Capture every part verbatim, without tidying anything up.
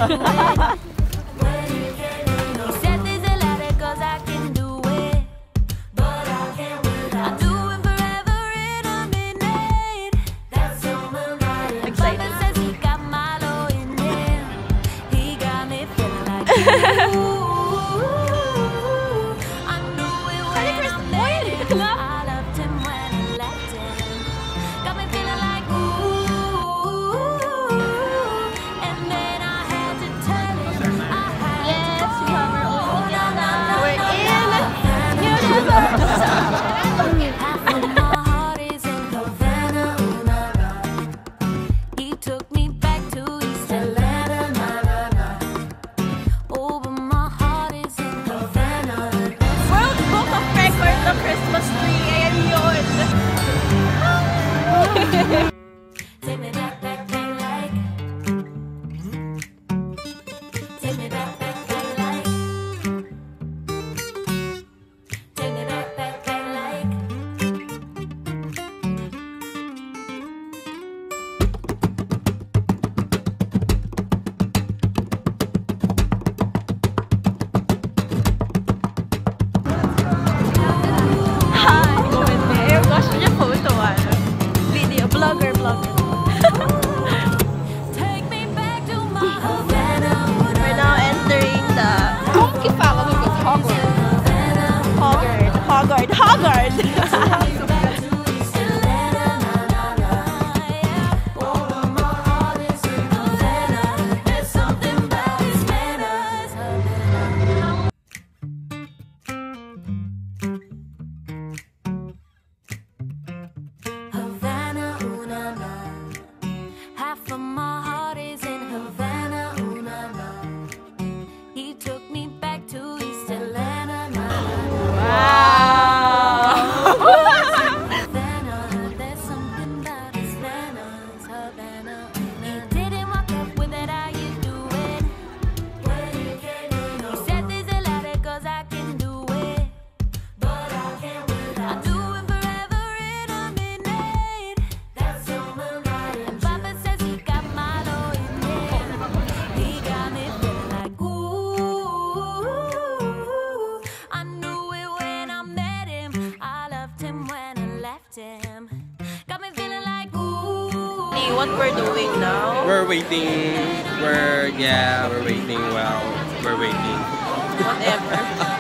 What we're doing now? We're waiting. We're yeah, we're waiting. Well, we're waiting. Whatever.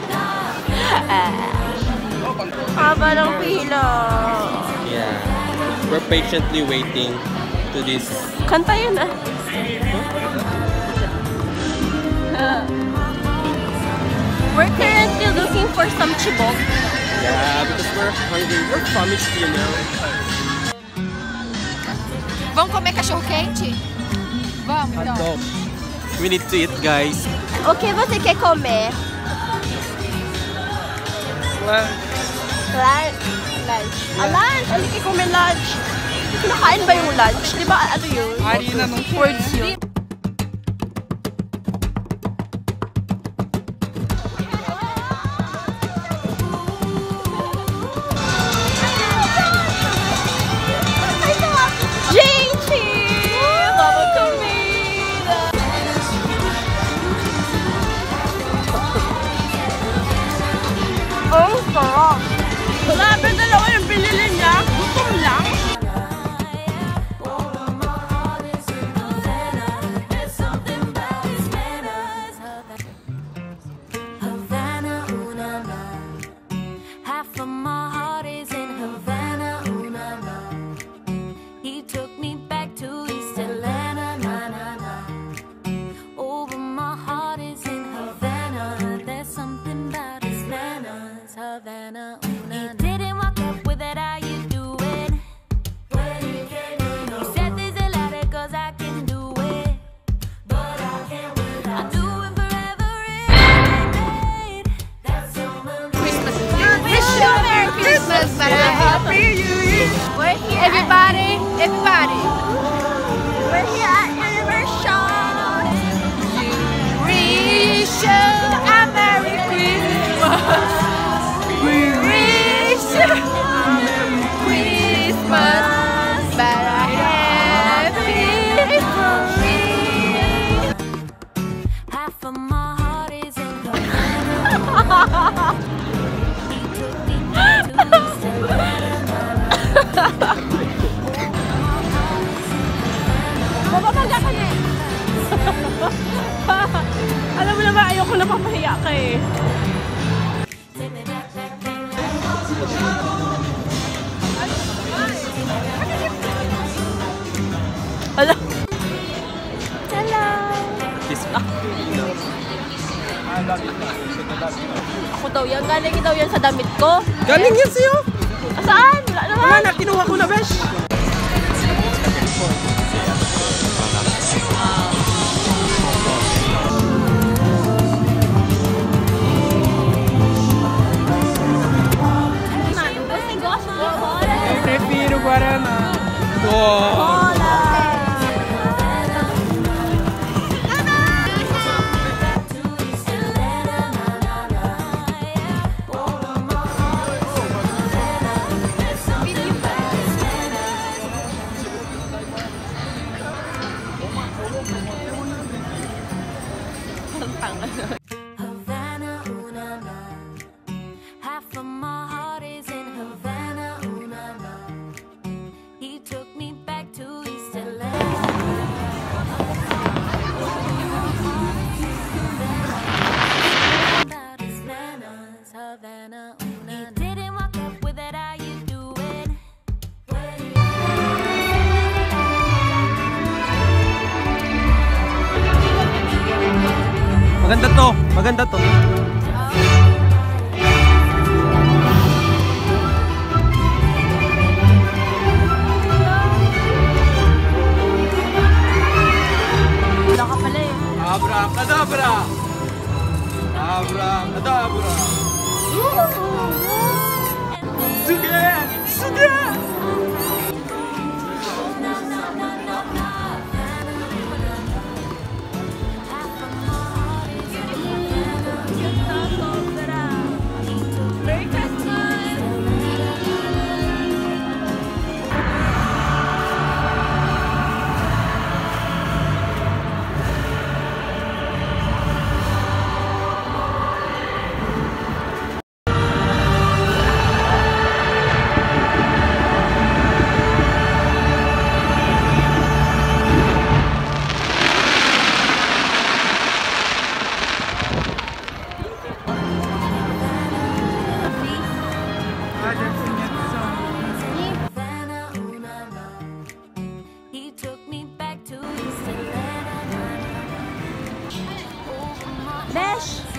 Haba ng pila. Yeah, we're patiently waiting to this. Kanta yun ah. We're currently looking for some chibok. Yeah, because we're hungry. We're famished, you know. Vamos comer cachorro quente? Vamos, então. We need to eat, guys. O que você quer comer? Lunch. Lunch. Lunch. Ah, lunch. Ano quer comer lunch? Kinakain ba yung lunch? Di ba ano yun? Harina ng Words yun. Oh, sarap! Grabe, dalawa yung binili niya. Gutom lang. Half of my heart is in Havana, ooh, na, na. He took me back to East Atlanta, na, na, na. Oh, but my heart is in Havana. There's something about Havana, ooh, nah, nah. He didn't walk up with that, how you doing? Where you get it? He said there's a lot of cause I can do it, but I can't wait. I'll do it forever and that's all my Christmas. Wish you a Merry Christmas, but a Happy New Year. We're here Everybody, everybody. We're here at Universal. Wish you a Merry Christmas. We wish you a Merry Christmas, but a Happy New Year. Mapapaga ka na eh. Alam mo naman, ayoko na papahiya ka eh. Hello. Hello. Kiss pa. Ako daw yan. Galing daw yan sa damit ko. Galing yan sa'yo. Saan? Wala naman. Wala na, kinuha ko na, besh. Prefiro Guaraná. Wow. Havana, ooh na na. Half of my heart is in Havana, ooh na na. He took me back to East Atlanta. About his manners, Havana, ooh na na. He didn't walk up with that, how you doing? Maganda to. Maganda to. Wala ka pala eh. Abracadabra. Abracadabra. Sige! Sige! Merry Christmas! Havana, ooh na na. He took me back to East Atlanta. Over my Besh!